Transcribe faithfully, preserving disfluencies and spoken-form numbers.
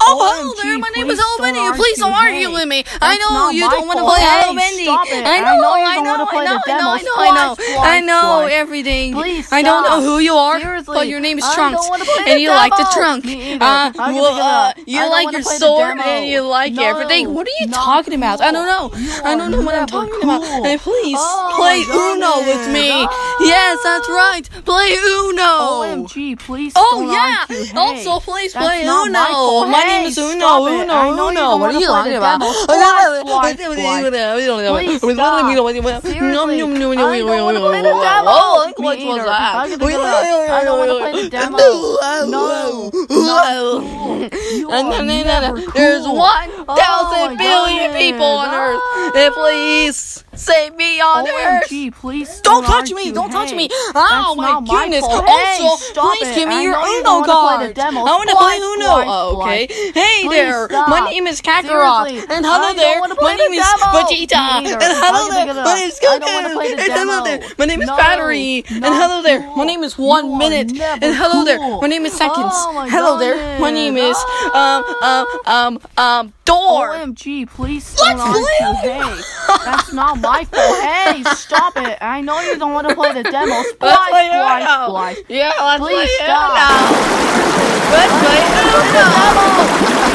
Oh, hello there. My name is Hello Bendy. Please don't argue with me. I know you don't want to play Hello Bendy. I know, I know, I know, I know, I know, I know, I know everything. I don't know who you are, but your name is Trunks, and you like the trunk. Uh, well, uh, you like your sword, and you like everything. What are you talking about? I don't know. I don't know what I'm talking about. And please play Uno with me. Yes, that's right. Play Uno. O M G, please. Oh yeah. Also, please play Uno. My name is Uno. Uno. Uno. What are you talking about? There's one thousand billion people on Earth. And please save me on Earth. Please don't touch me. Don't touch me. Oh my goodness. Also, please give me your Uno card. I want to play Uno. Oh, okay. Hey there. My name is Kakarot. And hello there. My name is Vegeta. And hello there. My name is Goku. And hello there. My name is Battery. And hello there. My name is One Minute. And hello there. My name is Seconds. Hello there. My name is um um um um Door. O M G, please Let's play. Hey, that's not my fault. Hey, stop it. I know you don't want to play the demo. Splice, Let's play splice, Uno. splice. Yeah, let's Please play stop. Uno. Let's play Uno.